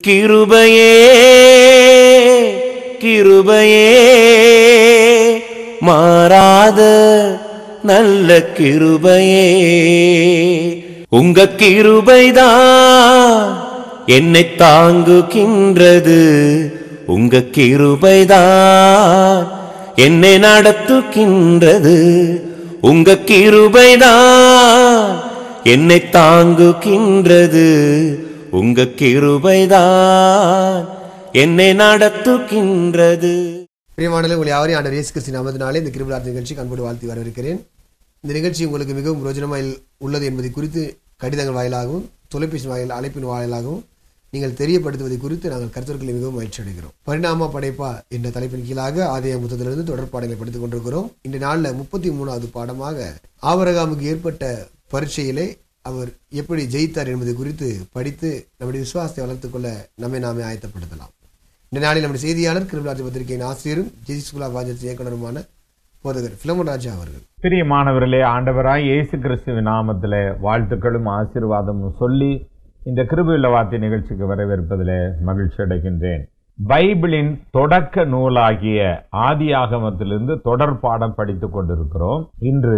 கிருபையே கிருபையே மாறாத நல்ல கிருபையே, உங்க கிருபைதான் என்னை தாங்குகின்றது, உங்க கிருபைதான் என்னை நடத்துகின்றது, உங்க கிருபைதான் என்னை தாங்குகின்றது, உங்க கிருபைதான் என்னை நடத்துகின்றது. பிரியமானவர்களே, உங்களை யாவரையும் ஆண்டவர் இயேசு கிறிஸ்துவின் நாமத்தினாலே இந்த கிருபையார் நிகழ்ச்சி அன்போடு வாழ்த்தி வரவேற்கிறேன். இந்த நிகழ்ச்சி உங்களுக்கு மிகவும் பிரயோஜனமாக உள்ளது என்பதை குறித்து கடிதங்கள் வாயிலாகவும் தொலைபேசி வாயிலாக அழைப்பின் வாயிலாகவும் நீங்கள் தெரியப்படுத்துவதை குறித்து நாங்கள் கருத்துக்களை மிகவும் மகிழ்ச்சி அடைகிறோம். பரிணாம படைப்பா என்ற தலைப்பின் கீழாக ஆதியாகம புத்தகத்திலிருந்து தொடர் பாடங்களை படித்துக் கொண்டிருக்கிறோம். இந்த நாளில் 33வது பாடமாக ஆபிரகாமுக்கு ஏற்பட்ட பரீட்சையிலே அவர் எப்படி ஜெயித்தார் என்பதை குறித்து படித்து நம்முடைய விசுவாசத்தை வளர்த்துக் கொள்ள நாமே ஆயத்தப்படுத்தலாம். இந்த நாளில் நம்முடைய செய்தியாளர் கிருபையார் பத்திரிகையின் ஆசிரியரும் ஜெய்சி ஸ்கூல் ஆஃப் வாஜர்ஸ் இயக்குனருமான போதகர் பிலமோன் ராஜா அவர்கள். பிரியமானவர்களே, ஆண்டவராய் இயேசு கிறிஸ்துவின் நாமத்தில் வாழ்த்துக்களும் ஆசீர்வாதமும் சொல்லி இந்த கிருபையுள்ள வார்த்தை நிகழ்ச்சிக்கு வரவேற்பதில் மகிழ்ச்சி அடைகின்றேன். பைபிளின் தொடக்க நூலாகிய ஆதியாகமத்திலிருந்து தொடர் பாடம் படித்துக் கொண்டிருக்கிறோம். இன்று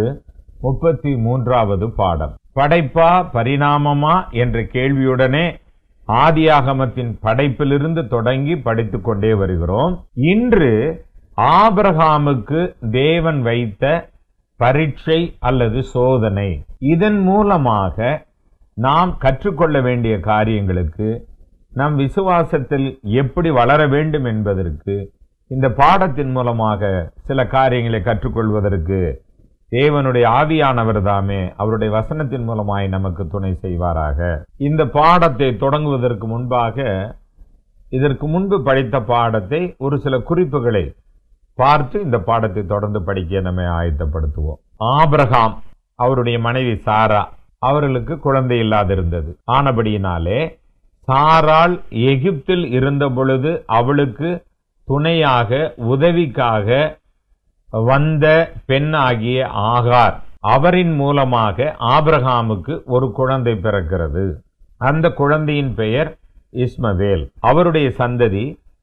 33வது பாடம். படைப்பா பரிணாமமா என்ற கேள்வியுடனே ஆதியாகமத்தின் படைப்பிலிருந்து தொடங்கி படித்துக் கொண்டே வருகிறோம். இன்று ஆபிரகாமுக்கு தேவன் வைத்த பரீட்சை அல்லது சோதனை, இதன் மூலமாக நாம் கற்றுக்கொள்ள வேண்டிய காரியங்களுக்கு, நம் விசுவாசத்தில் எப்படி வளர வேண்டும் என்பதற்கு இந்த பாடத்தின் மூலமாக சில காரியங்களை கற்றுக்கொள்வதற்கு தேவனுடைய ஆவியானவர் தாமே அவருடைய வசனத்தின் மூலமாய் நமக்கு துணை செய்வாராக. இந்த பாடத்தை தொடங்குவதற்கு முன்பாக இதற்கு முன்பு படித்த பாடத்தை ஒரு சில குறிப்புகளை பார்த்து இந்த பாடத்தை தொடர்ந்து படிக்க நம்மை ஆயத்தப்படுத்துவோம். ஆபிரகாம், அவருடைய மனைவி சாரா, அவர்களுக்கு குழந்தை இல்லாதிருந்தது. ஆனபடியினாலே சாராள் எகிப்தில் இருந்த பொழுது அவளுக்கு துணையாக உதவிக்காக வந்த பெண்ணாகிய ஆகார், அவரின் மூலமாக ஆபிரகாமுக்கு ஒரு குழந்தை பிறக்கிறது. அந்த குழந்தையின் பெயர் இஸ்மவேல். அவருடைய சந்ததி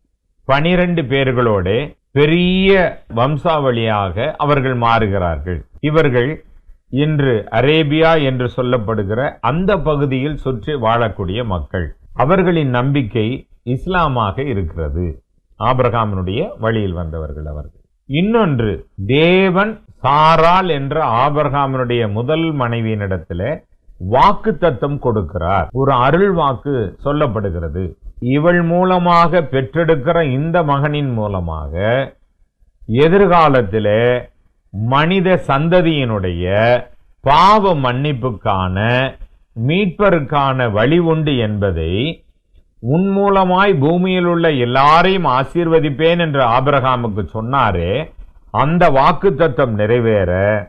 12 பேர்களோட பெரிய வம்சாவளியாக அவர்கள் மாறுகிறார்கள். இவர்கள் இன்று அரேபியா என்று சொல்லப்படுகிற அந்த பகுதியில் சுற்றி வாழக்கூடிய மக்கள். அவர்களின் நம்பிக்கை இஸ்லாமாக இருக்கிறது. ஆபிரகாமினுடைய வழியில் வந்தவர்கள் அவர்கள். இன்னொன்று, தேவன் சாராள் என்ற ஆபிரகாமினுடைய முதல் மனைவியினிடத்தில் வாக்குத்தத்தம் கொடுக்கிறார். ஒரு அருள் வாக்கு சொல்லப்படுகிறது. இவள் மூலமாக பெற்றெடுக்கிற இந்த மகனின் மூலமாக எதிர்காலத்திலே மனித சந்ததியினுடைய பாவ மன்னிப்புக்கான மீட்பருக்கான வழி உண்டு என்பதை, உன் மூலமாய் பூமியில் உள்ள எல்லாரையும் ஆசீர்வதிப்பேன் என்று ஆபிரகாமுக்கு சொன்னாரே, அந்த வாக்குத்தத்தம் நிறைவேற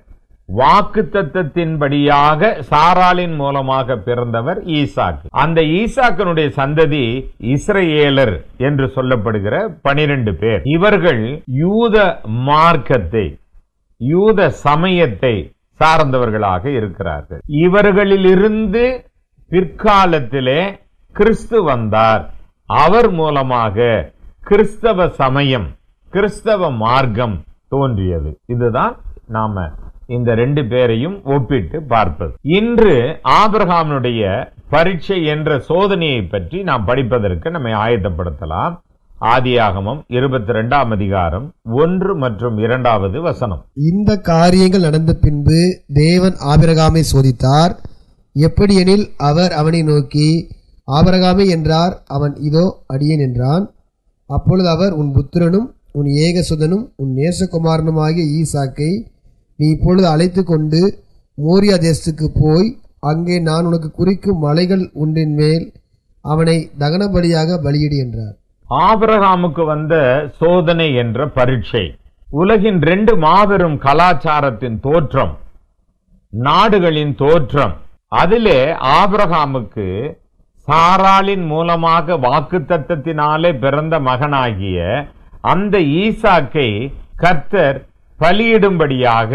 வாக்குத்தத்தத்தின்படியாக சாராளின் மூலமாக பிறந்தவர் ஈசாக்கு. அந்த ஈசாக்கினுடைய சந்ததி இஸ்ரவேலர் என்று சொல்லப்படுகிற 12 பேர். இவர்கள் யூத மார்க்கத்தை, யூத சமயத்தை சார்ந்தவர்களாக இருக்கிறார்கள். இவர்களிலிருந்து பிற்காலத்திலே கிறிஸ்து வந்தார். அவர் மூலமாக கிறிஸ்தவ சமயம், கிறிஸ்தவ மார்க்கம் தோன்றியது. இதுதான் நாம இந்த 2 பேரையும் ஒப்பிட்டு பார்ப்பது. இன்று ஆபிரகாமுடைய பரீட்சை என்ற சோதனையை பற்றி நாம் படிப்பதற்கு நம்மை ஆயத்தப்படுத்தலாம். ஆதியாகமம் 22ஆம் அதிகாரம் 1 மற்றும் 2வது வசனம். இந்த காரியங்கள் நடந்த பின்பு தேவன் ஆபிரகாமை சோதித்தார். எப்படியெனில் அவர் அவனை நோக்கி, ஆபிரகாமே என்றார். அவன், இதோ அடியேன் என்றான். அப்பொழுது அவர், உன் புத்திரனும் உன் ஏகசுதனும் உன் நேசகுமாரனுமாகிய ஈசாக்கை நீ இப்பொழுது அழைத்து கொண்டு மோரியா தேசத்துக்கு போய், அங்கே நான் உனக்கு குறிக்கும் மலைகள் ஒன்றின் மேல் அவனை தகன பலியாக பலியிடு என்றார். ஆபிரகாமுக்கு வந்த சோதனை என்ற பரீட்சை உலகின் 2 மாபெரும் கலாச்சாரத்தின் தோற்றம், நாடுகளின் தோற்றம். அதிலே ஆபிரகாமுக்கு சாராளின் மூலமாக வாக்குத்தத்தத்தினாலே பிறந்த மகனாகிய அந்த ஈசாக்கை கர்த்தர் பலியிடும்படியாக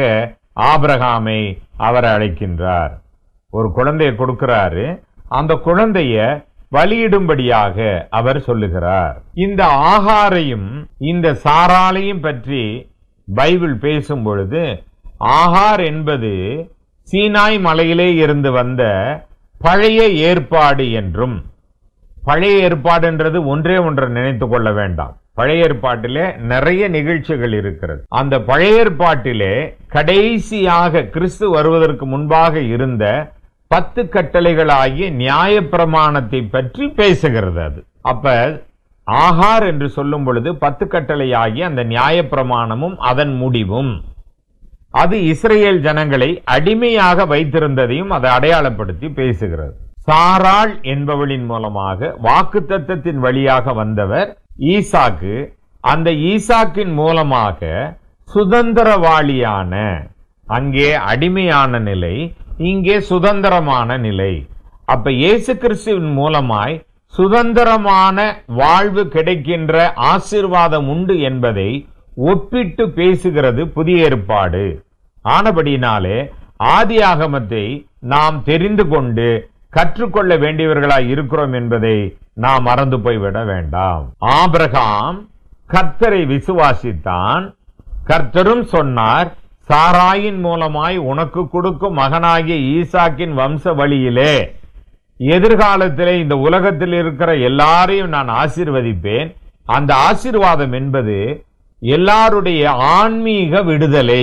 ஆபிரகாமை அவர் அழைக்கின்றார். ஒரு குழந்தையை கொடுக்கிறாரு. அந்த குழந்தைய பலியிடும்படியாக அவர் சொல்லுகிறார். இந்த ஆகாரையும் இந்த சாராளையும் பற்றி பைபிள் பேசும் பொழுது, ஆகார் என்பது சீனாய் மலையிலே இருந்து வந்த பழைய ஏற்பாடு என்றும், பழைய ஏற்பாடுன்றது ஒன்றே ஒன்றை நினைத்துக் கொள்ள வேண்டாம். பழைய ஏற்பாட்டிலே நிறைய நிகழ்ச்சிகள் இருக்கிறது. அந்த பழைய ஏற்பாட்டிலே கடைசியாக கிறிஸ்து வருவதற்கு முன்பாக இருந்த 10 கட்டளைகளாகிய நியாயப்பிரமாணத்தை பற்றி பேசுகிறது. அது அப்ப ஆகார் என்று சொல்லும் பொழுது 10 கட்டளையாகிய அந்த நியாயப்பிரமாணமும் அதன் முடிவும், அது இஸ்ரேல் ஜனங்களை அடிமையாக வைத்திருந்ததையும் அதை அடையாளப்படுத்தி பேசுகிறது. சாராள் என்பவளின் மூலமாக வாக்குத்தத்தத்தின் வழியாக வந்தவர் ஈசாக்கு. அந்த ஈசாக்கின் மூலமாக சுதந்திரவாளியான, அங்கே அடிமையான நிலை, இங்கே சுதந்திரமான நிலை. அப்ப இயேசு கிறிஸ்துவின் மூலமாய் சுதந்திரமான வாழ்வு கிடைக்கின்ற ஆசீர்வாதம் உண்டு என்பதை ஒப்பிட்டு பேசுகிறது புதிய ஏற்பாடு. ஆனபடினாலே ஆதியாகமத்தை நாம் தெரிந்து கொண்டு கற்றுக்கொள்ள வேண்டியவர்களாய் இருக்கிறோம் என்பதை நாம் மறந்து போய்விட வேண்டாம். ஆபிரகாம் கர்த்தரை விசுவாசித்தான். கர்த்தரும் சொன்னார், சாராயின் மூலமாய் உனக்கு கொடுக்கும் மகனாகிய ஈசாக்கின் வம்ச வழியிலே எதிர்காலத்திலே இந்த உலகத்தில் இருக்கிற எல்லாரையும் நான் ஆசீர்வதிப்பேன். அந்த ஆசீர்வாதம் என்பது எல்லாருடைய ஆன்மீக விடுதலை,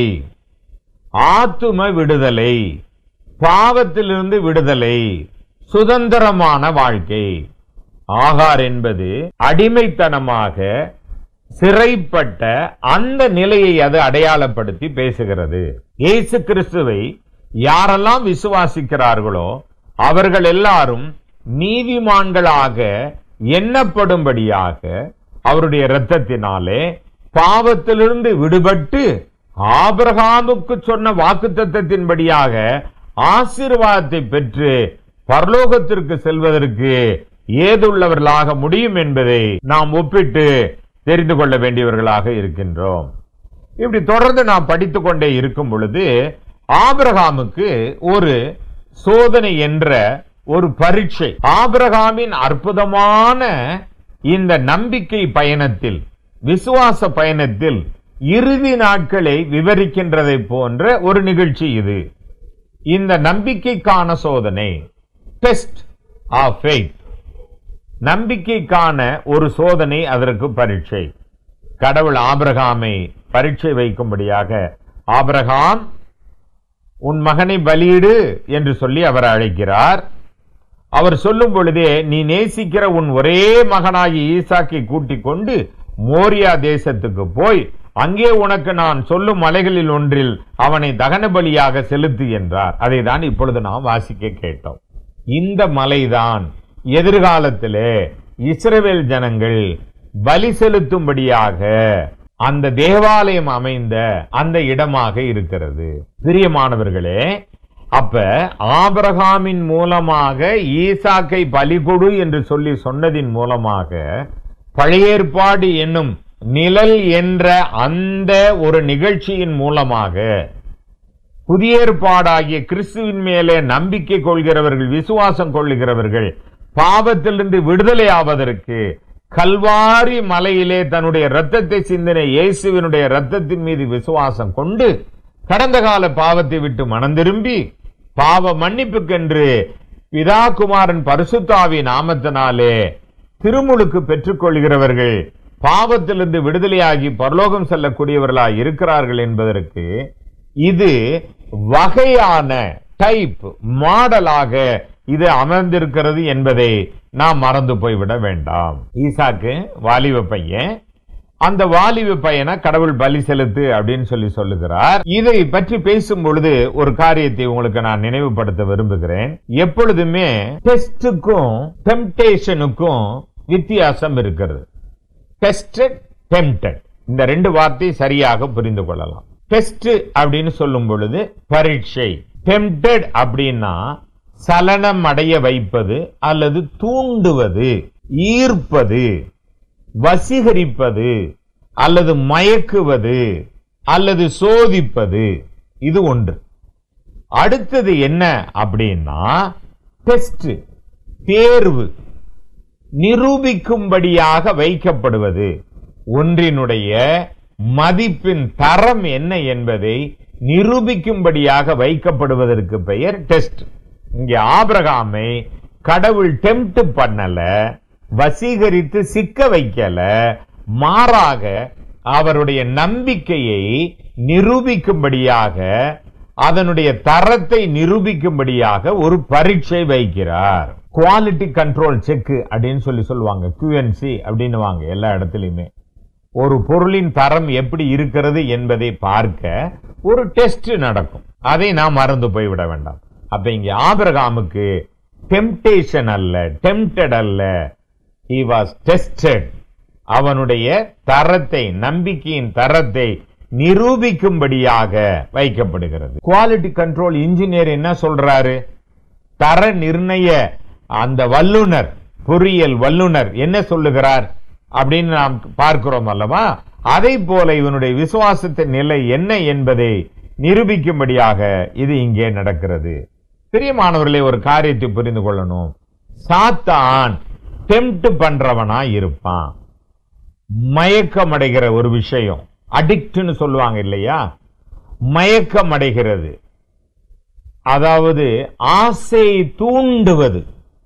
ஆத்தும விடுதலை, பாவத்திலிருந்து விடுதலை, சுதந்திரமான வாழ்க்கை. ஆகார் என்பது அடிமைத்தனமாக சிறைப்பட்ட அந்த நிலையை அது அடையாளப்படுத்தி பேசுகிறது. இயேசு கிறிஸ்துவை யாரெல்லாம் விசுவாசிக்கிறார்களோ அவர்கள் எல்லாரும் நீதிமான்களாக எண்ணப்படும்படியாக அவருடைய இரத்தத்தினாலே பாவத்திலிருந்து விடுபட்டு ஆபிரகாமுக்கு சொன்ன வாக்குத்தத்தத்தின்படியாக ஆசீர்வாதத்தை பெற்று பரலோகத்திற்கு செல்வதற்கு ஏதுள்ளவர்களாக முடியும் என்பதை நாம் ஒப்பிட்டு தெரிந்து கொள்ள வேண்டியவர்களாக இருக்கின்றோம். இப்படி தொடர்ந்து நாம் படித்துக் கொண்டே இருக்கும் பொழுது ஆபிரகாமுக்கு ஒரு சோதனை என்ற ஒரு பரீட்சை, ஆபிரகாமின் அற்புதமான இந்த நம்பிக்கை பயணத்தில், விசுவாச பயணத்தில் இறுதி நாட்களை விவரிக்கின்றதை போன்ற ஒரு நிகழ்ச்சி இது. இந்த நம்பிக்கைக்கான சோதனை, டெஸ்ட் ஆஃப் ஃபெய்த், நம்பிக்கைக்கான ஒரு சோதனை, அதற்கு பரீட்சை. கடவுள் ஆபிரகாமை பரீட்சை வைக்கும்படியாக, ஆபிரகாம் உன் மகனை பலியிடு என்று சொல்லி அவர் அழைக்கிறார். அவர் சொல்லும் பொழுதே, நீ நேசிக்கிற உன் ஒரே மகனாகி ஈசாக்கை கூட்டிக் கொண்டு மோரியா தேசத்துக்கு போய் அங்கே உனக்கு நான் சொல்லும் மலைகளில் ஒன்றில் அவனை தகன பலியாக செலுத்து என்றார். அதை தான் இப்பொழுது நாம் வாசிக்க கேட்டோம். இந்த மலைதான் எதிர்காலத்திலே இஸ்ரவேல் ஜனங்கள் பலி செலுத்தும்படியாக அந்த தேவாலயம் அமைந்த அந்த இடமாக இருக்கிறது. பிரியமானவர்களே, அப்ப ஆபிரகாமின் மூலமாக ஈசாக்கை பலி கொடு என்று சொல்லி சொன்னதின் மூலமாக பழைய ஏற்பாடு என்னும் நிழல் என்ற அந்த ஒரு நிகழ்ச்சியின் மூலமாக புதிய ஏற்பாடாகிய கிறிஸ்துவின் மேலே நம்பிக்கை கொள்கிறவர்கள், விசுவாசம் கொள்ளுகிறவர்கள் பாவத்திலிருந்து விடுதலை ஆவதற்கு கல்வாரி மலையிலே தன்னுடைய இரத்தத்தை சிந்தின இயேசுவினுடைய இரத்தத்தின் மீது விசுவாசம் கொண்டு கடந்த கால பாவத்தை விட்டு மனம் திரும்பி பாவ மன்னிப்புக்கென்று பிதா குமாரன் பரிசுத்தாவி நாமத்தினாலே திருமுழுக்கு பெற்றுக் கொள்கிறவர்கள் பாவத்திலிருந்து விடுதலையாகி பரலோகம் செல்லக்கூடியவர்களாய் இருக்கிறார்கள் என்பதற்கு இது வகையான டைப், மாடலாக இது அமர்ந்திருக்கிறது என்பதை நாம் மறந்து போய்விட வேண்டாம். ஈசாக்கு வாலிப பையன், அந்த வாலிப பையனை கடவுள் பலி செலுத்து அப்படின்னு சொல்லி சொல்லுகிறார். இதை பற்றி பேசும் பொழுது ஒரு காரியத்தை உங்களுக்கு நான் நினைவுபடுத்த விரும்புகிறேன். எப்பொழுதுமே டெஸ்டுக்கும் டெம்டேஷனுக்கும் வித்தியாசம் இருக்கிறது. டெஸ்டட், டெம்டட், இந்த ரெண்டு வார்த்தை சரியாக புரிந்து கொள்ளலாம். டெஸ்ட் அப்படின்னு சொல்லும் பொழுது பரீட்சை, டெம்டட் அப்படின்னா சலனம் அடைய வைப்பது அல்லது தூண்டுவது, ஈர்ப்பது, வசீகரிப்பது அல்லது மயக்குவது அல்லது சோதிப்பது, இது ஒன்று. அடுத்தது என்ன அப்படின்னா டெஸ்ட், தேர்வு, நிரூபிக்கும்படியாக வைக்கப்படுவது. ஒன்றினுடைய மதிப்பின் தரம் என்ன என்பதை நிரூபிக்கும்படியாக வைக்கப்படுவதற்கு பெயர் டெஸ்ட். இங்கே ஆபிரகாமை கடவுள் டெம்ப்ட் பண்ணல, வசீகரித்து சிக்க வைக்கல, மாறாக அவருடைய நம்பிக்கையை நிரூபிக்கும்படியாக, அதனுடைய தரத்தை நிரூபிக்கும்படியாக ஒரு பரீட்சை வைக்கிறார். குவாலிட்டி கண்ட்ரோல் செக் அப்படின்னு சொல்லுவாங்க, QNC அப்படின்னு வாங்க. எல்லா இடத்துலயுமே ஒரு பொருளின் தரம் எப்படி இருக்கிறது என்பதை பார்க்க ஒரு டெஸ்ட் நடக்கும். அதை நாம் மறந்து போய்விட வேண்டாம். அப்ப இங்க ஆபிரகாமுக்கு டெம்ப்டேஷன் அல்ல, டெம்ப்டட் அல்ல, he was tested. அவனுடைய தரத்தை, நம்பிக்கையின் தரத்தை நிரூபிக்கும்படியாக வைக்கப்படுகிறது. குவாலிட்டி கண்ட்ரோல் இன்ஜினியர் என்ன சொல்றாரு? தர நிர்ணய அந்த வல்லுனர், பொறியியல் வல்லுனர் என்ன சொல்லுகிறார் அப்படின்னு நாம் பார்க்கிறோம் அல்லவா? அதை போல இவனுடைய விசுவாசத்தின் நிலை என்ன என்பதை நிரூபிக்கும்படியாக இது இங்கே நடக்கிறது. பிரியமானவர்களே, ஒரு காரியத்தை புரிந்து கொள்ளணும். சாத்தான் டெம்ப்ட் பண்றவனா இருப்பான். மயக்கம் அடைகிற ஒரு விஷயம், அடிக்ட்னு சொல்லுவாங்க இல்லையா? மயக்கம் அடைகிறது, அதாவது ஆசையை தூண்டுவது.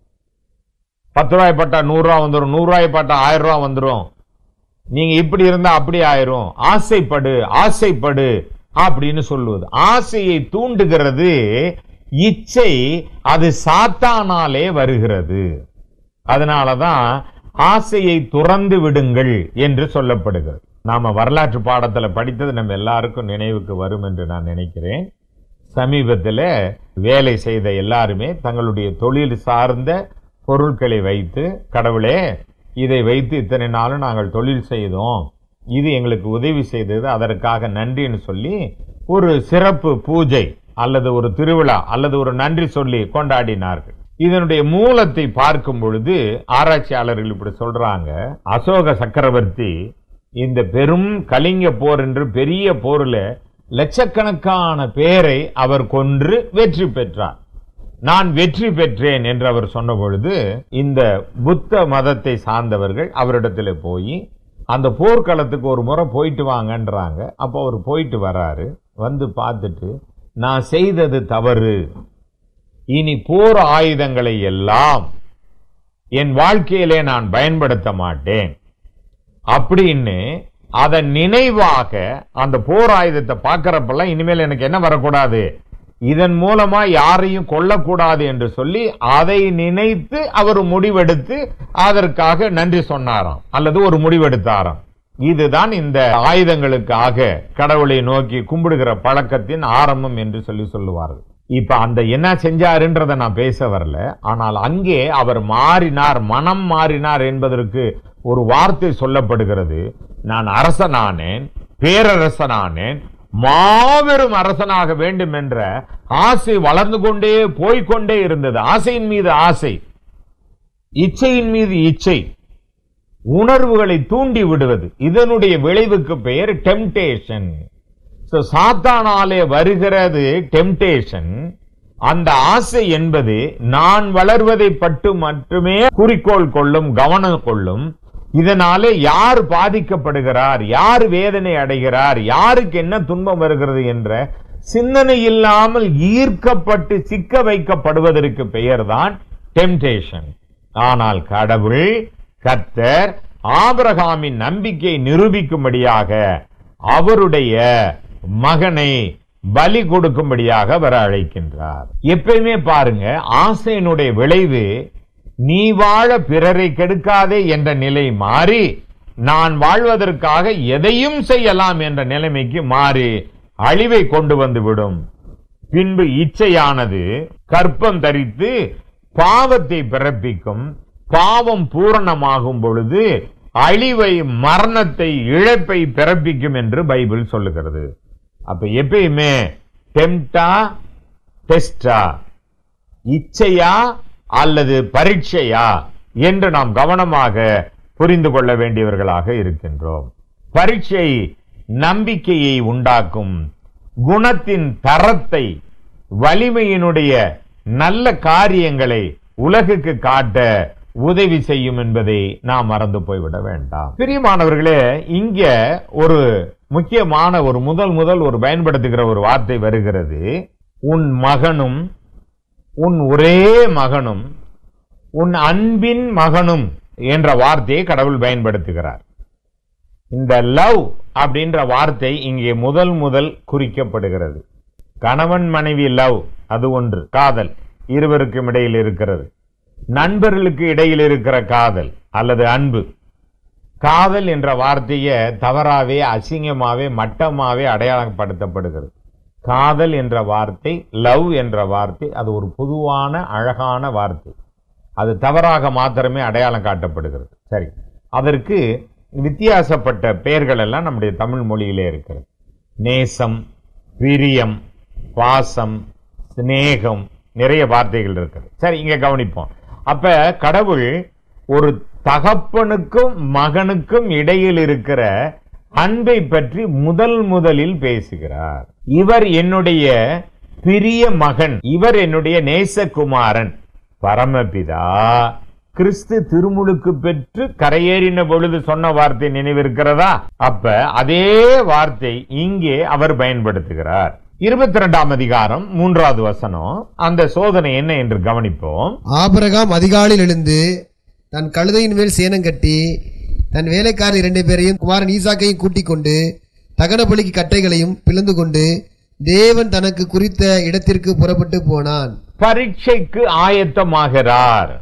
10 ரூபாய் பட்டா 100 ரூபாய் வந்துடும், 100 ரூபாய் பட்டா 1000 ரூபாய் வந்துடும், நீங்க இப்படி இருந்தா அப்படி ஆயிரும், ஆசைப்படு ஆசைப்படு அப்படின்னு சொல்லுவது. ஆசையை தூண்டுகிறது இச்சை, அது சாத்தானாலே வருகிறது. அதனாலதான் ஆசையை துறந்து விடுங்கள் என்று சொல்லப்படுகிறது. நாம வரலாற்று பாடத்துல படித்தது நம்ம எல்லாருக்கும் நினைவுக்கு வரும் என்று நான் நினைக்கிறேன். சமீபத்தில் வேலை செய்த எல்லாருமே தங்களுடைய தொழில் சார்ந்த பொருட்களை வைத்து, கடவுளே இதை வைத்து இத்தனை நாளும் நாங்கள் தொழில் செய்தோம், இது எங்களுக்கு உதவி செய்தது, அதற்காக நன்றின்னு சொல்லி ஒரு சிறப்பு பூஜை அல்லது ஒரு திருவிழா அல்லது ஒரு நன்றி சொல்லி கொண்டாடினார்கள். இதனுடைய மூலத்தை பார்க்கும் பொழுது ஆராய்ச்சியாளர்கள் இப்படி சொல்றாங்க, அசோக சக்கரவர்த்தி இந்த பெரும் கலிங்க போர் என்று பெரிய போர்ல லட்சக்கணக்கான பேரை அவர் கொன்று வெற்றி பெற்றார். நான் வெற்றி பெற்றேன் என்று அவர் சொன்ன பொழுது இந்த புத்த மதத்தை சார்ந்தவர்கள் அவரிடத்துல போய் அந்த போர்க்களத்துக்கு ஒரு முறை போயிட்டு வாங்கன்றாங்க. அப்போ அவர் போயிட்டு வராரு. வந்து பார்த்துட்டு, நான் செய்தது தவறு, இனி போர் ஆயுதங்களை எல்லாம் என் வாழ்க்கையிலே நான் பயன்படுத்த மாட்டேன் அப்படின்னு அதன் நினைவாக அந்த போர் ஆயுதத்தை பார்க்கிறப்பெல்லாம் இனிமேல் எனக்கு என்ன வரக்கூடாது, இதன் மூலமா யாரையும் கொல்லக்கூடாது என்று சொல்லி அதை நினைத்து அவர் முடிவெடுத்து அதற்காக நன்றி சொன்னாராம் அல்லது ஒரு முடிவெடுத்தாராம். இதுதான் இந்த ஆயுதங்களுக்காக கடவுளை நோக்கி கும்பிடுகிற பழக்கத்தின் ஆரம்பம் என்று சொல்லுவார்கள். இப்ப அந்த என்ன செஞ்சாருன்றதை நான் பேச வரல. ஆனால் அங்கே அவர் மாறினார், மனம் மாறினார் என்பதற்கு ஒரு வார்த்தை சொல்லப்படுகிறது. நான் அரசனானேன், பேரரசனானேன், மாபெரும் அரசனாக வேண்டும் என்ற ஆசை வளர்ந்து கொண்டே போய்கொண்டே இருந்தது. ஆசையின் மீது ஆசை, இச்சையின் மீது இச்சை, உணர்வுகளை தூண்டி விடுவது, இதனுடைய விளைவுக்கு பெயர் டெம்ப்டேஷன். சாத்தானாலே வருகிறது டெம்ப்டேஷன். அந்த ஆசை என்பது நான் வளர்வதை பட்டு மட்டுமே குறிக்கோள் கொள்ளும், கவனம் கொள்ளும். இதனாலே யார் பாதிக்கப்படுகிறார், யார் வேதனை அடைகிறார், யாருக்கு என்ன துன்பம் வருகிறது என்ற சிந்தனை இல்லாமல் ஈர்க்கப்பட்டு சிக்க வைக்கப்படுவதற்கு பெயர்தான் டெம்ப்டேஷன். ஆனால் கடவுள், கர்த்தர் ஆபிரகாமின் நம்பிக்கை நிரூபிக்கும்படியாக அவருடைய மகனை பலி கொடுக்கும்படியாக வர அழைக்கின்றார். எப்பயுமே பாருங்க, ஆசையினுடைய விளைவு நீ வாழ பிறரை கெடுக்காதே என்ற நிலை மாறி நான் வாழ்வதற்காக எதையும் செய்யலாம் என்ற நிலைமைக்கு மாறி அழிவை கொண்டு வந்து விடும். பின்பு இச்சையானது கற்பம் தரித்து பாவத்தை பிறப்பிக்கும். பாவம் பூரணமாகும் பொழுது அழிவை, மரணத்தை, இழப்பை பிறப்பிக்கும் என்று பைபிள் சொல்லுகிறது. அப்ப எப்பயுமே டெம்ப்டா, டெஸ்டா, இச்சையா அல்லது பரீட்சையா என்று நாம் கவனமாக புரிந்து கொள்ள வேண்டியவர்களாக இருக்கின்றோம். பரீட்சை நம்பிக்கையை உண்டாக்கும், குணத்தின் தரத்தை, வலிமையினுடைய நல்ல காரியங்களை உலகுக்கு காட்ட உதவி செய்யும் என்பதை நாம் மறந்து போய்விட வேண்டாம். பிரியமானவர்களே, இங்க ஒரு முக்கியமான ஒரு முதல் ஒரு பயன்படுத்துகிற ஒரு வார்த்தை வருகிறது. உன் மகனும், உன் ஒரே மகனும், உன் அன்பின் மகனும் என்ற வார்த்தையை கடவுள் பயன்படுத்துகிறார். இந்த லவ் அப்படின்ற வார்த்தை இங்கே முதல் குறிக்கப்படுகிறது. கணவன் மனைவி லவ் அது ஒன்று, காதல் இருவருக்கும் இடையில் இருக்கிறது. நண்பர்களுக்கு இடையில் இருக்கிற காதல் அல்லது அன்பு. காதல் என்ற வார்த்தையை தவறாவே, அசிங்கமாவே, மட்டமாவே அடையாளப்படுத்தப்படுகிறது. காதல் என்ற வார்த்தை, லவ் என்ற வார்த்தை அது ஒரு பொதுவான அழகான வார்த்தை. அது தவறாக மாத்திரமே அடையாளம் காட்டப்படுகிறது. சரி, அதற்கு வித்தியாசப்பட்ட பெயர்கள் எல்லாம் நம்முடைய தமிழ் மொழியிலே இருக்கிறது. நேசம், பிரியம், பாசம், சிநேகம், நிறைய வார்த்தைகள் இருக்குது. சரி, இங்க கவனிப்போம். அப்ப கடவுள் ஒரு தகப்பனுக்கும் மகனுக்கும் இடையில் இருக்கிற அன்பை பற்றி முதலில் பேசுகிறார். இவர் என்னுடைய பிரிய மகன், இவர் என்னுடைய நேசகுமாரன். பரமபிதா கிறிஸ்து திருமுழுக்கு பெற்று கரையேறின பொழுது சொன்ன வார்த்தை நினைவிருக்கிறதா? அப்ப அதே வார்த்தை இங்கே அவர் பயன்படுத்துகிறார். 22ஆம் அதிகாரம் 3வது வசனம். அந்த சோதனை என்ன என்று கவனிப்போம். ஆபிரகாம் அதிகாலையில் எழுந்து தன் கழுதையின் மேல் சேனம் கட்டி தன் வேலைக்காரர் 2 பேரையும் குமாரன் ஈசாக்கையும் கூட்டிக் கொண்டு தகன பலிக்கு கட்டைகளையும் பிளந்து கொண்டு தேவன் தனக்கு குறித்த இடத்திற்கு புறப்பட்டு போனான். பரீட்சைக்கு ஆயத்தமாகிறார்,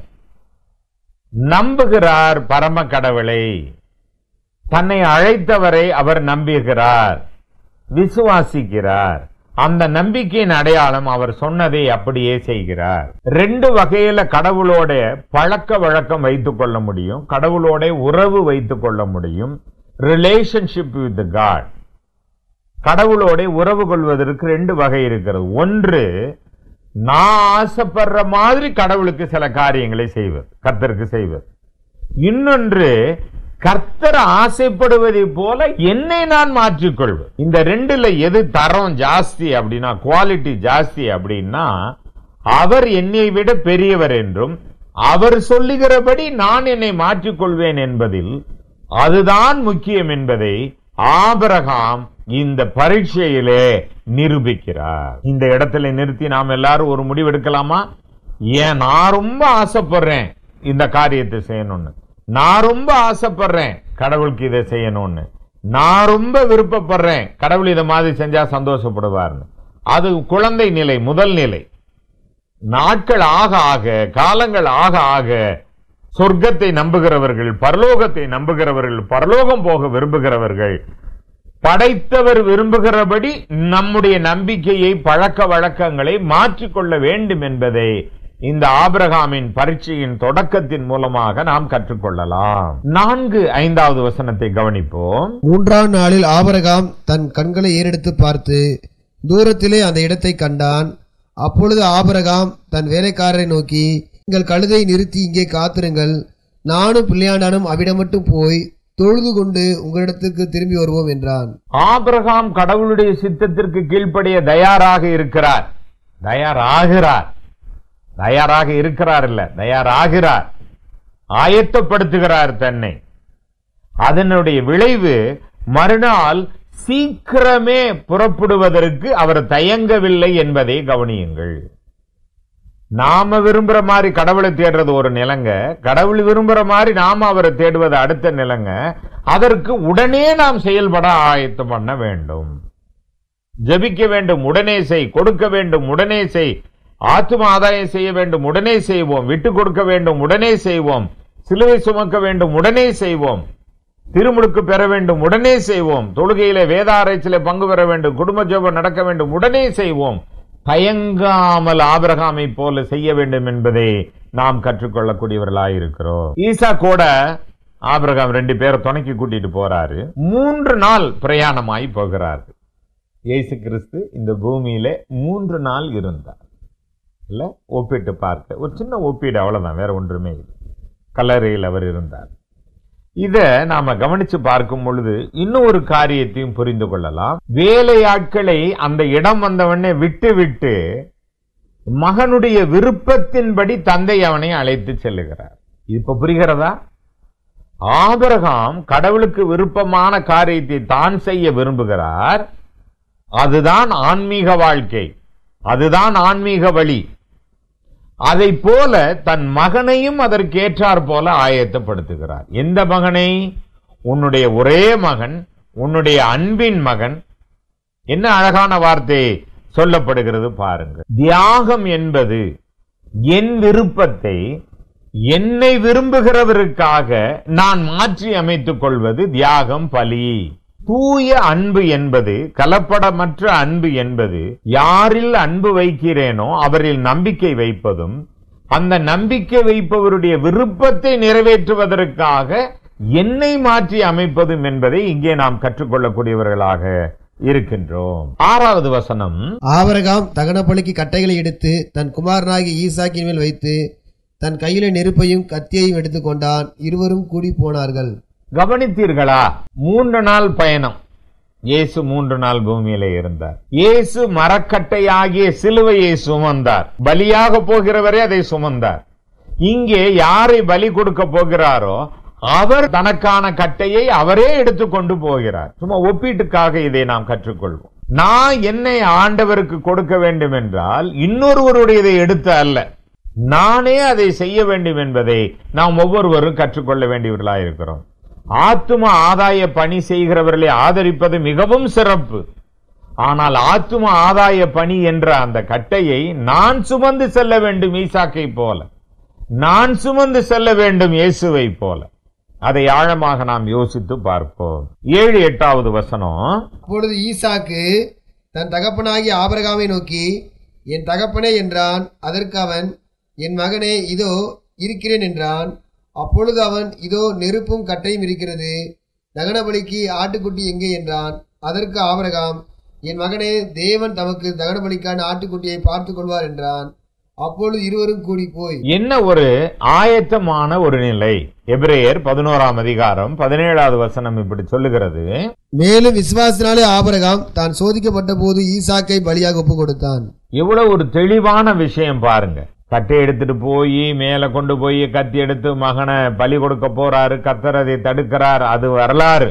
நம்புகிறார் பரம கடவுளை, தன்னை அழைத்தவரை அவர் நம்புகிறார், விசுவாசிக்கிறார். அந்த நம்பிக்கையின் அடையாளம் அவர் சொன்னதை அப்படியே செய்கிறார். 2 வகையில கடவுளோட பழக்க வழக்கம் வைத்துக் கொள்ள முடியும், கடவுளோட உறவு வைத்துக் கொள்ள முடியும். ரிலேஷன்ஷிப் வித் காட், கடவுளோட உறவு கொள்வதற்கு 2 வகை இருக்கிறது. ஒன்று, நான் ஆசைப்படுற மாதிரி கடவுளுக்கு சில காரியங்களை செய்வது, கர்த்தருக்கு செய்வது. இன்னொன்று, கர்த்தர் ஆசைப்படுவதை போல என்னை நான் மாற்றிக்கொள்வது. இந்த 2ல எது தரம் ஜாஸ்தி அப்படின்னா, குவாலிட்டி ஜாஸ்தி அப்படின்னா, அவர் என்னை விட பெரியவர் என்றும் அவர் சொல்லுகிறபடி நான் என்னை மாற்றிக்கொள்வேன் என்பதில் அதுதான் முக்கியம் என்பதை ஆபிரகாம் இந்த பரீட்சையிலே நிரூபிக்கிறார். இந்த இடத்துல நிறுத்தி நாம் எல்லாரும் ஒரு முடிவு எடுக்கலாமா? ஏன் நான் ரொம்ப ஆசைப்படுறேன் இந்த காரியத்தை செய்யணும்னு, நான் ரொம்ப ஆசைப்படுறேன் கடவுளுக்கு இதை செய்யணும்னு, நான் ரொம்ப விருப்பப்படுறேன் கடவுள் இதை மாதிரி செஞ்சா சந்தோஷப்படுவார்னு. அது குழந்தை நிலை, முதல் நிலை. நாட்கள் ஆக ஆக, காலங்கள் ஆக ஆக சொர்க்கத்தை நம்புகிறவர்கள், பரலோகத்தை நம்புகிறவர்கள், பரலோகம் போக விரும்புகிறவர்கள், படைத்தவர் விரும்புகிறபடி நம்முடைய நம்பிக்கையை, பழக்க வழக்கங்களை மாற்றிக்கொள்ள வேண்டும் என்பதை இந்த ஆபிரகாமின் பரீட்சையின் தொடக்கத்தின் மூலமாக நாம் கற்றுக்கொள்ளலாம். 4-5வது வசனத்தை கவனிப்போம். 3ஆம் நாளில் ஆபிரகாம் தன் கண்களை ஏறெடுத்து பார்த்து தூரத்திலே அந்த இடத்தை கண்டான். அப்பொழுது ஆபிரகாம் தன் வேலைக்காரரை நோக்கி, எங்கள் கழுதை நிறுத்தி இங்கே காத்திருங்கள், நானும் பிள்ளையாண்டானும் அவிடம் மட்டும் போய் தொழுது கொண்டு உங்களிடத்துக்கு திரும்பி வருவோம் என்றான். ஆபிரகாம் கடவுளுடைய சித்தத்திற்கு கீழ்ப்படிய தயாராக இருக்கிறார், தயாராக இருக்கிறார் இல்ல, தயாராகிறார், ஆயத்தப்படுத்துகிறார் தன்னை. அதனுடைய விளைவு மறுநாள் சீக்கிரமே புறப்படுவதற்கு அவர் தயங்கவில்லை என்பதை கவனியுங்கள். நாம விரும்புற மாதிரி கடவுளை தேடுறது ஒரு நிலங்க, கடவுள் விரும்புற மாதிரி நாம அவரை தேடுவது அடுத்த நிலங்க. அதற்கு உடனே நாம் செயல்பட ஆயத்தம் பண்ண வேண்டும், ஜெபிக்க வேண்டும் உடனே செய், கொடுக்க வேண்டும் உடனே செய், ஆத்தும ஆதாயம் செய்ய வேண்டும் உடனே செய்வோம், விட்டு கொடுக்க வேண்டும் உடனே செய்வோம், சிலுவை சுமக்க வேண்டும் உடனே செய்வோம், திருமுழுக்கு பெற வேண்டும் உடனே செய்வோம், தொழுகையில வேத ஆராய்ச்சியில பங்கு பெற வேண்டும், குடும்ப ஜெபம் நடக்க வேண்டும் உடனே செய்வோம். தயங்காமல் ஆபிரகாமை போல செய்ய வேண்டும் என்பதை நாம் கற்றுக்கொள்ளக்கூடியவர்களாயிருக்கிறோம். ஈசா கூட ஆபிரகாம் 2 பேரை துணைக்கு கூட்டிட்டு போறாரு. 3 நாள் பிரயாணமாய் போகிறாரு. இயேசு கிறிஸ்து இந்த பூமியில 3 நாள் இருந்தார் இல்ல, ஒப்பிட்டு பார்க்க ஒரு சின்ன ஒப்பீடு, அவ்வளவுதான், வேற ஒன்றுமே இல்லை. கல்லறையில் அவர் இருந்தார். இத நாம கவனிச்சு பார்க்கும் பொழுது இன்னும் ஒரு காரியத்தையும் புரிந்து கொள்ளலாம். வேலையாட்களை அந்த இடம் வந்தவனே விட்டு மகனுடைய விருப்பத்தின்படி தந்தை அவனை அழைத்து செல்லுகிறார். இப்ப புரிகிறதா? ஆபிரகாம் கடவுளுக்கு விருப்பமான காரியத்தை தான் செய்ய விரும்புகிறார். அதுதான் ஆன்மீக வாழ்க்கை, அதுதான் ஆன்மீக வழி. அதை போல தன் மகனையும் அதற்கேற்றார் போல ஆயத்தப்படுத்துகிறார். எந்த மகனை? உன்னுடைய ஒரே மகன், உன்னுடைய அன்பின் மகன். என்ன அழகான வார்த்தை சொல்லப்படுகிறது பாருங்க. தியாகம் என்பது என் விருப்பத்தை என்னை விரும்புகிறவருக்காக நான் மாற்றி அமைத்துக் கொள்வது தியாகம், பலி. தூய அன்பு என்பது, கலப்படமற்ற அன்பு என்பது, யாரில் அன்பு வைக்கிறேனோ அவரில் நம்பிக்கை வைப்பதும், அந்த நம்பிக்கை வைப்பவருடைய விருப்பத்தை நிறைவேற்றுவதற்காக என்னை மாற்றி அமைப்பதும் என்பதை இங்கே நாம் கற்றுக்கொள்ளக்கூடியவர்களாக இருக்கின்றோம். 6வது வசனம். ஆபிரகாம் தகன பலிக்கு கட்டைகளை எடுத்து தன் குமாரனாகிய ஈசாக்கின் மேல் வைத்து தன் கையில நெருப்பையும் கத்தியையும் எடுத்துக்கொண்டான். இருவரும் கூடி போனார்கள். கவனித்தீர்களா? 3 நாள் பயணம். இயேசு 3 நாள் பூமியிலே இருந்தார். இயேசு மரக்கட்டையாகிய சிலுவையை சுமந்தார். பலியாக போகிறவரே அதை சுமந்தார். இங்கே யாரை பலி கொடுக்க போகிறாரோ அவர் தனக்கான கட்டையை அவரே எடுத்துக்கொண்டு போகிறார். சும்மா ஒப்பீட்டுக்காக இதை நாம் கற்றுக்கொள்வோம். நான் என்னை ஆண்டவருக்கு கொடுக்க வேண்டும் என்றால் இன்னொருவருடையதை எடுத்து அல்ல, நானே அதை செய்ய வேண்டும் என்பதை நாம் ஒவ்வொருவரும் கற்றுக்கொள்ள வேண்டியவர்களாக இருக்கிறோம். ஆத்தும ஆதாய பணி செய்கிறவர்களை ஆதரிப்பது மிகவும் சிறப்பு. ஆனால் ஆத்தும ஆதாய பணி என்ற அந்த கட்டையை நான் சுமந்து செல்ல வேண்டும், ஈசாக்கை போல. நான் சுமந்து செல்ல வேண்டும், இயேசுவை போல. அதை ஆழமாக நாம் யோசித்து பார்ப்போம். 7, 8வது வசனம். அப்பொழுது ஈசாக்கு தன் தகப்பனாகிய ஆபிரகாமை நோக்கி, என் தகப்பனே என்றான். அதற்கு அவன், என் மகனே, இதோ இருக்கிறேன் என்றான். அப்பொழுது அவன், இதோ நெருப்பும் கட்டையும் இருக்கிறது, தகனபலிக்கு ஆட்டுக்குட்டி எங்கே என்றான். அதற்கு ஆபிரகாம், என் மகனே, தேவன் தமக்கு தகனபலிக்கான ஆட்டுக்குட்டியை பார்த்து கொள்வார் என்றான். அப்பொழுது இருவரும் கூடி போய். என்ன ஒரு ஆயத்தமான ஒரு நிலை! எபிரேயர் 11ஆம் அதிகாரம் 17வது வசனம் இப்படி சொல்லுகிறது. மேலும் விசுவாசத்தினாலே ஆபிரகாம் தான் சோதிக்கப்பட்ட போது ஈசாக்கை பலியாக ஒப்பு கொடுத்தான். எவ்வளவு ஒரு தெளிவான விஷயம் பாருங்க. கட்டை எடுத்துட்டு போய் மேல கொண்டு போய் கத்தி எடுத்து மகனை பலி கொடுக்க போறாரு. கர்த்தர் அதை தடுக்கிறார். அது வரலாறு.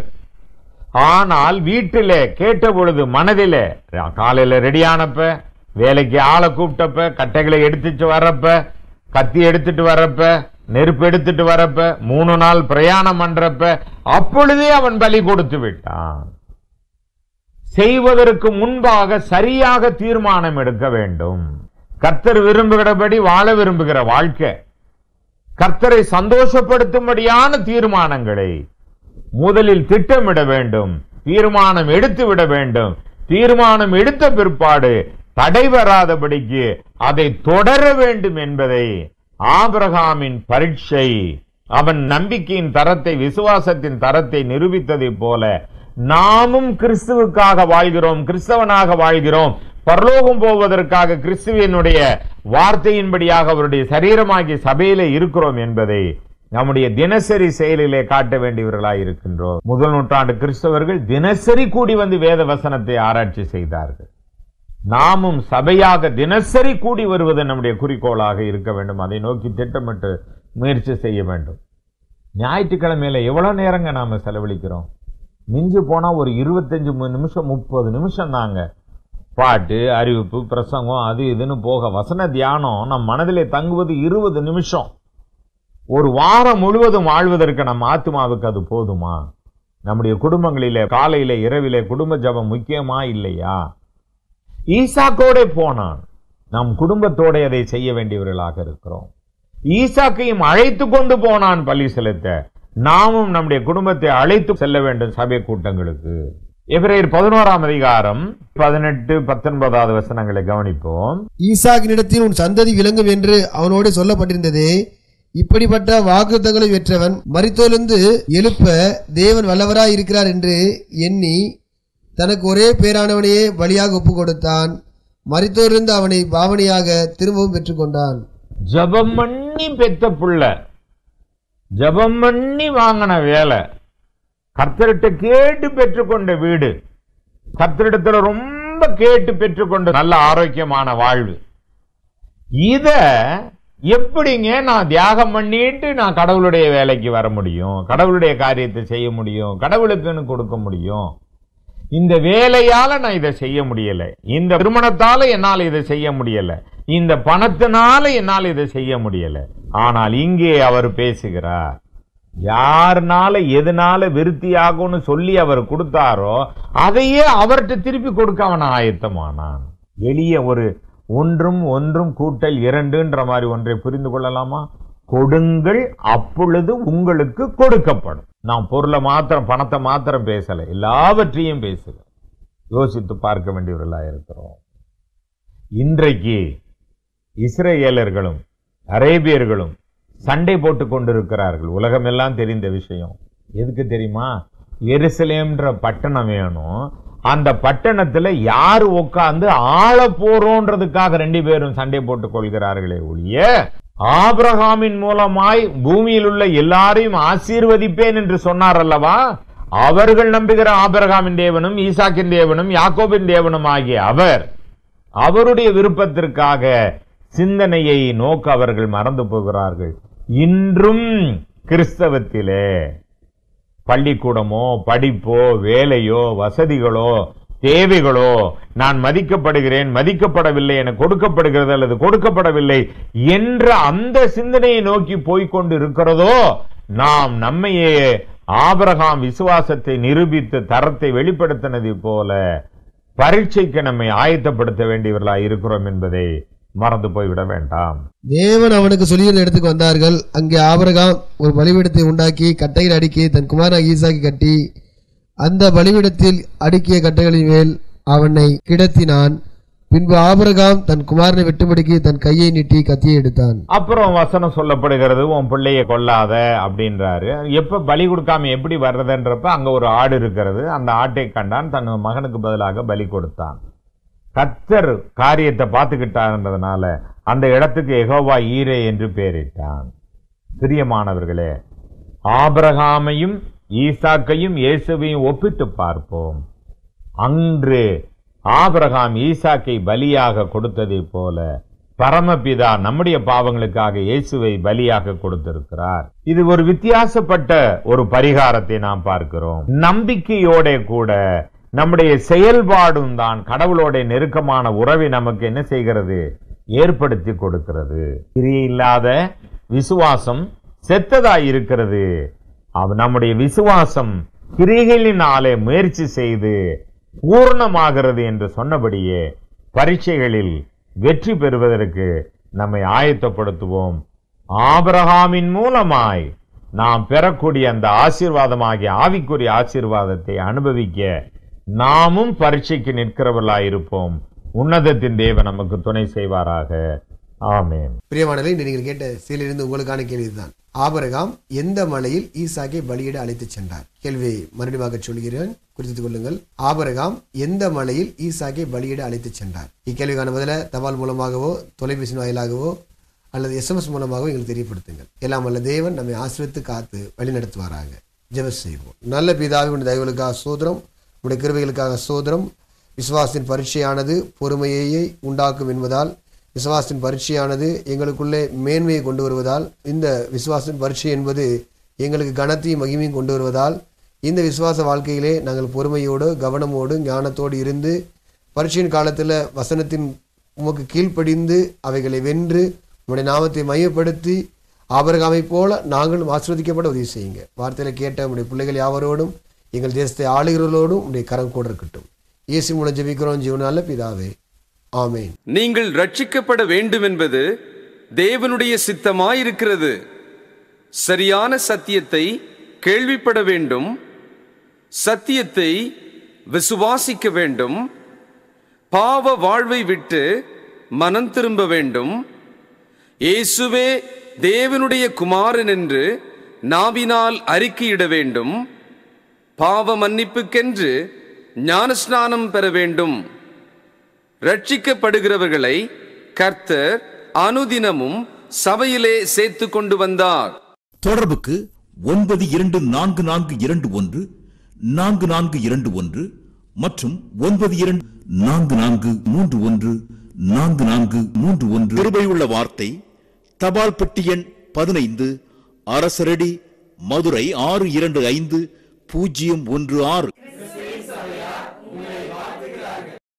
ஆனால் வீட்டிலே கேட்ட பொழுது, மனதிலே, காலையில ரெடியானப்ப, வேலைக்கு ஆளை கூப்பிட்டப்ப, கட்டைகளை எடுத்துட்டு வரப்ப, கத்தி எடுத்துட்டு வரப்ப, நெருப்பு எடுத்துட்டு வரப்ப, 3 நாள் பிரயாணம் பண்றப்ப, அப்பொழுதே அவன் பலி கொடுத்து விட்டான். செய்வதற்கு முன்பாக சரியாக தீர்மானம் எடுக்க வேண்டும். கர்த்தர் விரும்புகிறபடி வாழ விரும்புகிற வாழ்க்கை, கர்த்தரை சந்தோஷப்படுத்தும்படியான தீர்மானங்களை முதலில் திட்டமிட வேண்டும். தீர்மானம் எடுத்து விட வேண்டும். தீர்மானம் எடுத்த பிற்பாடு தடை வராதபடிக்கு அதை தொடர வேண்டும் என்பதை ஆபிரகாமின் பரீட்சை, அவன் நம்பிக்கையின் தரத்தை, விசுவாசத்தின் தரத்தை நிரூபித்ததை போல நாமும் கிறிஸ்துவுக்காக வாழ்கிறோம், கிறிஸ்தவனாக வாழ்கிறோம், பரலோகம் போவதற்காக கிறிஸ்துவினுடைய வார்த்தையின்படியாக அவருடைய சரீரமாகிய சபையிலே இருக்கிறோம் என்பதை நம்முடைய தினசரி செயலிலே காட்ட வேண்டியவர்களாய் இருக்கின்றோம். முதல் நூற்றாண்டு கிறிஸ்தவர்கள் தினசரி கூடி வந்து வேத வசனத்தை ஆராய்ச்சி செய்தார்கள். நாமும் சபையாக தினசரி கூடி வருவது நம்முடைய குறிக்கோளாக இருக்க வேண்டும். அதை நோக்கி திட்டமிட்டு முயற்சி செய்ய வேண்டும். ஞாயிற்றுக்கிழமையில எவ்வளவு நேரங்க நாம செலவழிக்கிறோம்? மிஞ்சி போனா ஒரு 25 நிமிஷம் 30 நிமிஷம் தாங்க. பாட்டு, அறிவிப்பு, பிரசங்கம், அது இதுன்னு போக வசன தியானம் நம் மனதிலே தங்குவது 20 நிமிஷம். ஒரு வாரம் முழுவதும் வாழ்வதற்கு நம் ஆத்மாவுக்கு அது போதுமா? நம்முடைய குடும்பங்களிலே காலையிலே இரவிலே குடும்ப ஜபம் முக்கியமா இல்லையா? ஈசாக்கோட போனான். நம் குடும்பத்தோட அதை செய்ய வேண்டியவர்களாக இருக்கிறோம். ஈசாக்கையும் அழைத்து கொண்டு போனான் பலி செலுத்த. நாமும் நம்முடைய குடும்பத்தை அழைத்து செல்ல வேண்டும் சபை கூட்டங்களுக்கு. எபிரேயர் 11ஆம் அதிகாரம் 18, 19வது வசனங்களை கவனிப்போம். ஈசாக்கினிடத்தில் உன் சந்ததி விளங்கும் என்று அவனோடு சொல்லப்பட்டிருந்தது. இப்படிப்பட்ட வாக்குத்தங்களை பெற்றவன் மரித்தோலிருந்து எழுப்ப தேவன் வல்லவராய் இருக்கிறார் என்று எண்ணி தனக்கு ஒரே பேரானவனையே பலியாக ஒப்பு கொடுத்தான். மரித்தோரிலிருந்து அவனை பாவனையாக திரும்பவும் பெற்றுக்கொண்டான். ஜபம் பண்ணி பெத்த புள்ள, ஜபம் பண்ணி வாங்கின வேலை, கர்த்தரிட்ட கேட்டு பெற்றுக்கொண்ட வீடு, கர்த்தரிடத்துல ரொம்ப கேட்டு பெற்றுக்கொண்ட நல்ல ஆரோக்கியமான வாழ்வு, இத எப்படிங்க நான் தியாகம் பண்ணிட்டு நான் கடவுளுடைய வேலைக்கு வர முடியும், கடவுளுடைய காரியத்தை செய்ய முடியும், கடவுளுக்குன்னு கொடுக்க முடியும்? இந்த வேலையால நான் இதை செய்ய முடியல, இந்த திருமணத்தால என்னால் இதை செய்ய முடியல, இந்த பணத்தினால என்னால் இதை செய்ய முடியல. ஆனால் இங்கே அவர் பேசுகிறார், யாருனால எதனால விருத்தியாகும்னு சொல்லி அவர் கொடுத்தாரோ அதையே அவர்கிட்ட திருப்பி கொடுக்க அவன் ஆயத்தமானான். எளிய ஒரு ஒன்றும் ஒன்றும் கூட்டல் இரண்டுன்ற மாதிரி ஒன்றை புரிந்து கொள்ளலாமா? கொடுங்கள் அப்பொழுது உங்களுக்கு கொடுக்கப்படும். நாம் பொருளை மாத்திரம் பணத்தை மாத்திரம் பேசல, எல்லாவற்றையும் பேசல. யோசித்து பார்க்க வேண்டியவர்களாக இருக்கிறோம். இன்றைக்கு இஸ்ரேலர்களும் அரேபியர்களும் சண்டை போட்டு கொண்டிருக்கிறார்கள். உலகமெல்லாம் தெரிந்த விஷயம். எதுக்கு தெரியுமா? எருசலேம்ன்ற பட்டணம் வேணும். அந்த பட்டணத்துல யாரு உட்கார்ந்து ஆள போறோன்றதுக்காக ரெண்டு பேரும் சண்டை போட்டுக் கொள்கிறார்களே ஒழிய, ஆபிரகாமின் மூலமாய் பூமியில் உள்ள எல்லாரையும் ஆசீர்வதிப்பேன் என்று சொன்னார் அல்லவா? அவர்கள் நம்புகிற ஆபிரகாமின் தேவனும் ஈசாக்கின் தேவனும் யாக்கோபின் தேவனும் ஆகிய அவருடைய விருப்பத்திற்காக சிந்தனையை நோக்க அவர்கள் மறந்து போகிறார்கள். இன்றும் கிறிஸ்தவத்திலே பள்ளிக்கூடமோ படிப்போ வேலையோ வசதிகளோ தேவைகளோ, நான் மதிக்கப்படுகிறேன் மதிக்கப்படவில்லை, எனக்கு கொடுக்கப்படுகிறது அல்லது கொடுக்கப்படவில்லை என்ற அந்த சிந்தனையை நோக்கி போய்கொண்டு இருக்கிறதோ, நாம் நம்மையே ஆபிரகாம் விசுவாசத்தை நிரூபித்து தரத்தை வெளிப்படுத்தினது போல பரீட்சைக்கு நம்மை ஆயத்தப்படுத்த வேண்டியவர்களாய் இருக்கிறோம் என்பதை மறந்து போய்விட வேண்டாம். தேவன் அவனுக்கு சொல்லியிருந்த இடத்துக்கு வந்தார்கள். அங்கே ஆபிரகாம் ஒரு பலிபீடத்தை உண்டாக்கி கட்டையில் அடுக்கி தன் குமாரனாகிய ஈசாக்கை கட்டி அந்த பலிபீடத்தில் அடுக்கிய கட்டைகளின் மேல் அவனை கிடத்தினான். பின்பு ஆபிரகாம் தன் குமாரனை வெட்டும்படிக்கு தன் கையை நீட்டி கத்தியை எடுத்தான். அப்புறம் வசனம் சொல்லப்படுகிறது, உன் பிள்ளைய கொல்லாத அப்படின்றாரு. எப்ப பலி கொடுக்காம எப்படி வர்றதுன்றப்ப அங்க ஒரு ஆடு இருக்கிறது. அந்த ஆட்டை கண்டான், தன் மகனுக்கு பதிலாக பலி கொடுத்தான். கர்த்தர் காரியத்தை பார்த்துக்கிட்டார்ன்றதுனால அந்த இடத்துக்கு யெகோவா ஈரே என்று பெயரிட்டான். பிரியமானவர்களே, ஆபிரகாமையும் ஈசாக்கையும் இயேசுவையும் ஒப்பிட்டு பார்ப்போம். அன்று ஆபிரகாம் ஈசாக்கை பலியாக கொடுத்ததை போல பரமபிதா நம்முடைய பாவங்களுக்காக இயேசுவை பலியாக கொடுத்திருக்கிறார். இது ஒரு வித்தியாசப்பட்ட ஒரு பரிகாரத்தை நாம் பார்க்கிறோம். நம்பிக்கையோட கூட நம்முடைய செயல்பாடும் தான் கடவுளோட நெருக்கமான உறவை நமக்கு என்ன செய்கிறது? ஏற்படுத்தி கொடுக்கிறது. கிரியை இல்லாத விசுவாசம் செத்ததாய் இருக்கிறது. நம்முடைய விசுவாசம் கிரிகளினாலே முயற்சி செய்து பூர்ணமாகிறது என்று சொன்னபடியே பரீட்சைகளில் வெற்றி பெறுவதற்கு நம்மை ஆயத்தப்படுத்துவோம். ஆபிரகாமின் மூலமாய் நாம் பெறக்கூடிய அந்த ஆசீர்வாதமாகிய ஆவிக்குரிய ஆசீர்வாதத்தை அனுபவிக்க நாமும் பரீட்சைக்கு நிற்கிறவர்களாயிருப்போம். உன்னதத்தின் தேவன் நமக்கு துணை செய்வாராக. ஆமென். பிரியமானவர்களே, நீங்கள் கேட்ட செயலிலிருந்து உங்களுக்கான கேள்விதான், ஆபிரகாம் எந்த மலையில் ஈசாக்கை பலியிட அழைத்து சென்றார்? கேள்வியை மறுபடியும் சொல்கிறேன், குறித்துக் கொள்ளுங்கள். ஆபிரகாம் எந்த மலையில் ஈசாக்கை பலியிட அழைத்து சென்றார்? இக்கேள்விக்கான பதில தபால் மூலமாகவோ தொலைபேசி வாயிலாகவோ அல்லது SMS மூலமாகவோ எங்களுக்கு தெரியப்படுத்துங்கள். எல்லாம் வல்ல தேவன் நம்மை ஆசீர்வதித்து காத்து வழி நடத்துவாராக. ஜெபம் செய்வோம். நல்ல பிதாவே, உடைய தயவுகளுக்காக சோதரம், உடைய கிருபைகளுக்காக சோதரம். விசுவாசத்தின் பரீட்சையானது பொறுமையை உண்டாக்கும் என்பதால், விசுவாசத்தின் பரீட்சையானது எங்களுக்குள்ளே மேன்மையை கொண்டு வருவதால், இந்த விசுவாசத்தின் பரீட்சை என்பது எங்களுக்கு கனத்தையும் மகிமையும் கொண்டு வருவதால், இந்த விசுவாச வாழ்க்கையிலே நாங்கள் பொறுமையோடு கவனமோடு ஞானத்தோடு இருந்து பரீட்சையின் காலத்தில் வசனத்தின் உமக்கு கீழ்ப்படிந்து அவைகளை வென்று உம்முடைய நாமத்தை மையப்படுத்தி ஆபிரகாமை போல நாங்களும் ஆசீர்வதிக்கப்பட உதவி செய்யுங்க. வார்த்தையில் கேட்ட உம்முடைய பிள்ளைகள் யாவரோடும் எங்கள் தேசத்தை ஆளுகிறவர்களோடும் உம்முடைய கரம் கூட இருக்கட்டும். இயேசு மூலம் ஜெபிக்கிறோம் ஜீவனால பிதாவே, ஆமென். நீங்கள் ரட்சிக்கப்பட வேண்டும் என்பது தேவனுடைய சித்தமாயிருக்கிறது. சரியான சத்தியத்தை கேள்விப்பட வேண்டும், சத்தியத்தை விசுவாசிக்க வேண்டும், பாவ வாழ்வை விட்டு மனம் திரும்ப வேண்டும், இயேசுவே தேவனுடைய குமாரன் என்று நாவினால் அறிக்கையிட வேண்டும், பாவ மன்னிப்புக்கென்று ஞானஸ்நானம் பெற வேண்டும். ரட்சிக்கப்படுகிறவர்களை கர்த்தர் அனுதினமும் சபையிலே சேர்த்து கொண்டு வந்தார். தொடர்புக்கு 9244214421 மற்றும் 9244314431. கிருபையுள்ள வார்த்தை, தபால் பெட்டி எண் 15, அரசரடி, மதுரை 625016.